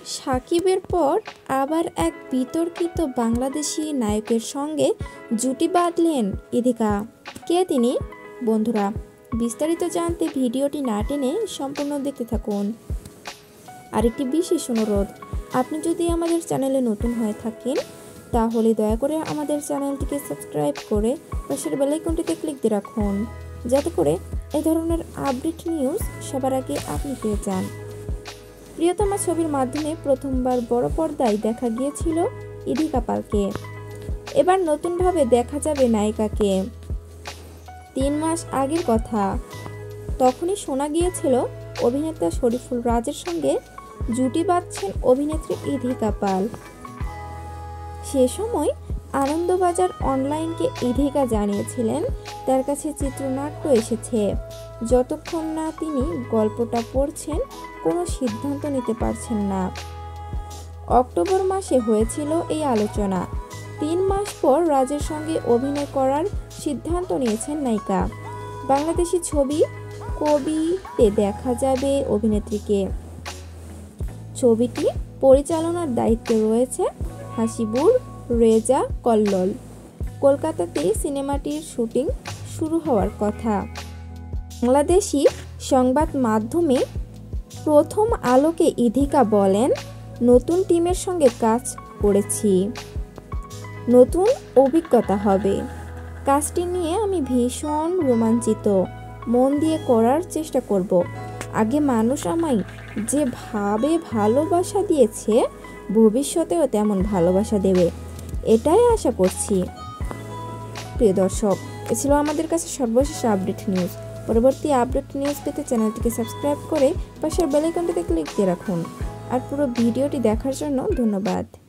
সাকিবের পর আবার এক বিতর্কিত বাংলাদেশি নায়কের সঙ্গে জুটি বাঁধলেন ইধিকা। কে তিনি? বন্ধুরা, বিস্তারিত জানতে ভিডিওটি না টেনে সম্পূর্ণ দেখতে থাকুন। আরেকটি বিশেষ অনুরোধ, আপনি যদি আমাদের চ্যানেলে নতুন হয়ে থাকেন তাহলে দয়া করে আমাদের চ্যানেলটিকে সাবস্ক্রাইব করে পাশের বেল আইকনটিতে ক্লিক দিয়ে রাখুন, যাতে করে এই ধরনের আপডেট নিউজ সবার আগে আপনি পেয়ে যান। প্রিয়তমা ছবির মাধ্যমে প্রথমবার বড় পর্দায় দেখা গিয়েছিল ইধিকা পালকে। এবার নতুনভাবে দেখা যাবে নায়িকাকে। 3 মাস আগের কথা, তখনই শোনা গিয়েছিল অভিনেতা শরীফুল রাজের সঙ্গে জুটি বাঁধছেন অভিনেত্রী ইধিকা পাল। সে সময় আনন্দবাজার অনলাইনকে ইধিকা জানিয়েছিলেন তার কাছে চিত্রনাট্য এসেছে, যতক্ষণ না তিনি গল্পটা পড়ছেন কোনো সিদ্ধান্ত নিতে পারছেন না। অক্টোবর মাসে হয়েছিল এই আলোচনা। 3 মাস পর রাজের সঙ্গে অভিনয় করার সিদ্ধান্ত নিয়েছেন নায়িকা। বাংলাদেশি ছবি কবিতে দেখা যাবে অভিনেত্রীকে। ছবিটি পরিচালনার দায়িত্বে রয়েছে হাসিবুর রেজা কল্লোল। কলকাতাতে সিনেমাটির শুটিং শুরু হওয়ার কথা। বাংলাদেশি সংবাদ মাধ্যমে প্রথম আলোকে ইধিকা বলেন, নতুন টিমের সঙ্গে কাজ করেছি, নতুন অভিজ্ঞতা হবে। কাজটি নিয়ে আমি ভীষণ রোমাঞ্চিত, মন দিয়ে করার চেষ্টা করব। আগে মানুষ আমায় যেভাবে ভালোবাসা দিয়েছে ভবিষ্যতেও তেমন ভালোবাসা দেবে, এটাই আশা করছি। প্রিয় দর্শক, এ ছিল আমাদের কাছে সর্বশেষ আপডেট নিউজ। পরবর্তী আপডেট নিউজ পেতে চ্যানেলটিকে সাবস্ক্রাইব করে পাশের বেল আইকনটিতে ক্লিক দিয়ে রাখুন। আর পুরো ভিডিওটি দেখার জন্য ধন্যবাদ।